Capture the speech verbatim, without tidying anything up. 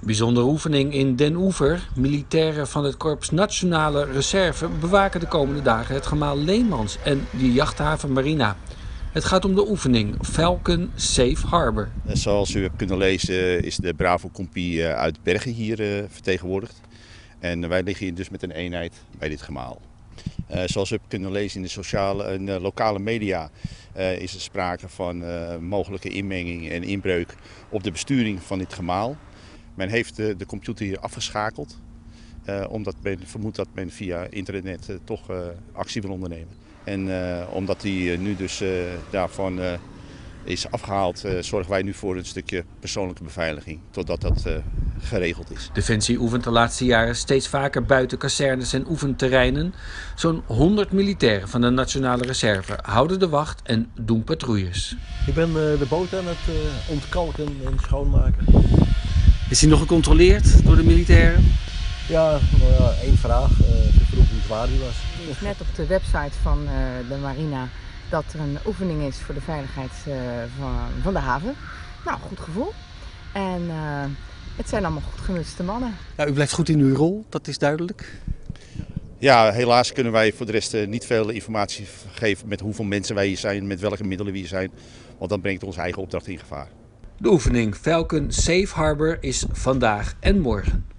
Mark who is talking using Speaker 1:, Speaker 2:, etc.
Speaker 1: Bijzondere oefening in Den Oever. Militairen van het Korps Nationale Reserve bewaken de komende dagen het gemaal Leemans en de jachthaven Marina. Het gaat om de oefening Falcon Safe Harbor.
Speaker 2: Zoals u hebt kunnen lezen is de Bravo-compie uit Bergen hier vertegenwoordigd. En wij liggen hier dus met een eenheid bij dit gemaal. Uh, zoals u hebt kunnen lezen in de sociale en uh, lokale media uh, is er sprake van uh, mogelijke inmenging en inbreuk op de besturing van dit gemaal. Men heeft uh, de computer hier afgeschakeld, uh, omdat men vermoedt dat men via internet uh, toch uh, actie wil ondernemen. En uh, omdat die uh, nu dus uh, daarvan uh, is afgehaald, uh, zorgen wij nu voor een stukje persoonlijke beveiliging, totdat dat uh, geregeld is.
Speaker 1: Defensie oefent de laatste jaren steeds vaker buiten kazernes en oefenterreinen. Zo'n honderd militairen van de Nationale Reserve houden de wacht en doen patrouilles.
Speaker 3: Ik ben uh, de boot aan het uh, ontkalken en schoonmaken.
Speaker 1: Is hij nog gecontroleerd door de militairen?
Speaker 3: Ja, nou ja, één vraag. Uh, ze vroeg hoe zwaar die was.
Speaker 4: Er is net op de website van uh, de Marina dat er een oefening is voor de veiligheid uh, van, van de haven. Nou, goed gevoel. En uh, het zijn allemaal goed gemutste mannen.
Speaker 1: Ja, u blijft goed in uw rol, dat is duidelijk.
Speaker 2: Ja, helaas kunnen wij voor de rest uh, niet veel informatie geven met hoeveel mensen wij hier zijn, met welke middelen we hier zijn. Want dan brengt onze eigen opdracht in gevaar.
Speaker 1: De oefening Falcon Safe Harbor is vandaag en morgen.